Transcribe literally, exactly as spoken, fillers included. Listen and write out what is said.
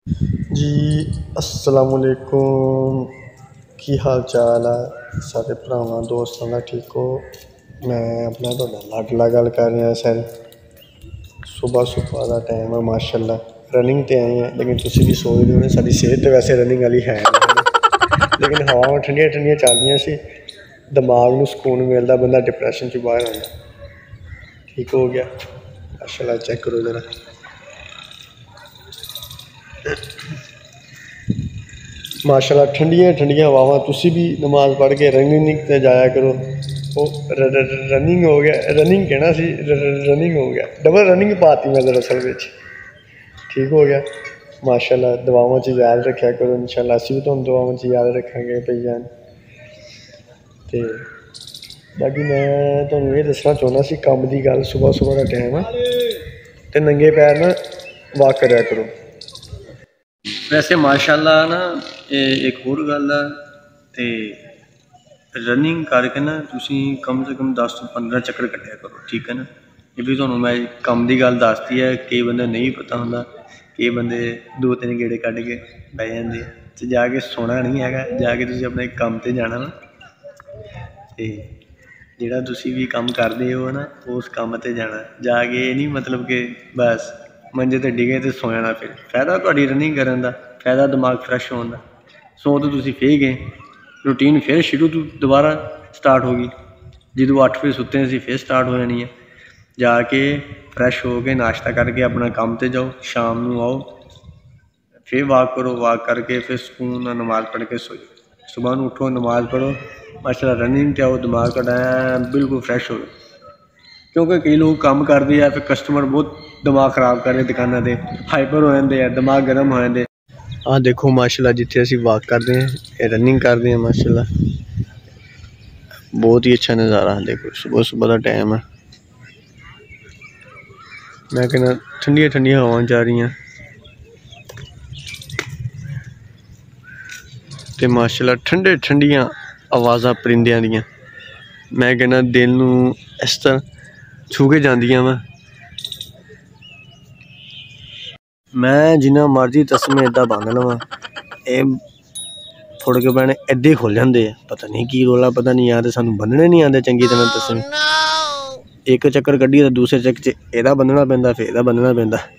जी अस्सलाम वालेकुम, की हाल चाल है सारे भरावां दोस्तां दा? ठीक हो? मैं अपना तुहाडा लाडला गल कर रहा सर। सुबह सुबह का टाइम है माशाअल्लाह। रनिंग ते आए हैं लेकिन तुसीं भी सोचदे हो साडी सेहत तो वैसे रनिंग वाली है नहीं, लेकिन हवावां ठंडियां ठंडियां चल रही सी, दिमाग नूं सुकून मिलदा, बंदा डिप्रैशन च बाहर आंदा। ठीक हो गया माशाअल्लाह। चेक करो जरा, माशाअल्लाह ठंडियां ठंडियां हवावां। तुसीं भी नमाज पढ़ के रनिंग ते जाया करो। वो रनिंग हो गया, रनिंग कहना सी, रनिंग हो गया, डबल रनिंग पाती मैं दरअसल बिच। ठीक हो गया माशाअल्लाह। दुआवां च याद रखा करो, इंशाअल्लाह असीं भी तुहानूं दुआवां च याद रखांगे भई जान। ते बाकी मैं तुहानूं ये दस्सना चाहुंदा सी कम्म दी गल। सुबह सुबह का टाइम है ते नंगे पैर ना वाक करा करो। वैसे माशाअल्लाह ना एक होर गल है, ते रनिंग करके ना तुसीं कम से कम दस तो पंद्रह चक्कर कट्टिया करो। ठीक है ना? ये भी तुहानूं मैं कम्म दी गल दसती है, कई बंदे नहीं पता हुंदा, कई बंदे दो तीन गेड़े कड्ढ के बह जांदे ते जाके सोना नहीं हैगा, जाके तुसीं अपने कम्म ते जाना ना। ते जिहड़ा तुसीं भी कम्म करदे हो ना उस कम्म ते जाना, जाके ये नहीं मतलब कि बस मंजे ते डिगे ते सो जाना। फिर फायदा तुहाडी रनिंग करन दा, फायदा दिमाग फ्रैश होने दा। सौ तो तुसीं फिर गए, रूटीन फिर शुरू तो दोबारा स्टार्ट होगी। जो अठ बजे सुते सी फिर स्टार्ट हो जानी है। जाके फ्रैश हो के नाश्ता करके अपना काम ते जाओ, शाम को आओ फिर वाक करो, वाक करके फिर सुकून नाल नमाज पढ़ के सो जाओ। सुबह को उठो नमाज पढ़ो माशाअल्लाह, रनिंग ते आओ, दिमाग तुहाडा बिल्कुल फ्रैश हो। क्योंकि कई लोग काम करते हैं फिर कस्टमर बहुत दिमाग खराब कर रहे दुकानों पर, हाइपर हो जाते हैं, दिमाग गर्म हो जाते। हाँ देखो माशाअल्लाह जिथे असीं वाक करते हैं, रनिंग करते हैं माशाअल्लाह, बहुत ही अच्छा नज़ारा। देखो सुबह सुबह का टाइम है, मैं कहना ठंडिया ठंडिया हवा जा रही हैं ते माशाअल्लाह ठंडे ठंडिया आवाज़ां परिंदियां दियां। मैं कहना दिल नूं इस तरह छू के जांदियां वा। मैं जिन्ना मर्जी तस्मे इदा बंद लवां, ये थोड़े के पैने इदा ही खुल जाते हैं। पता नहीं की रोला, पता नहीं यार सानू बन्नने नहीं आते चंगी तरह तस्मे। एक चक्कर कड्ढिए तो दूसरे चक्कर च एदा बन्नना पैंदा, फिर एदा बन्नना पैंदा।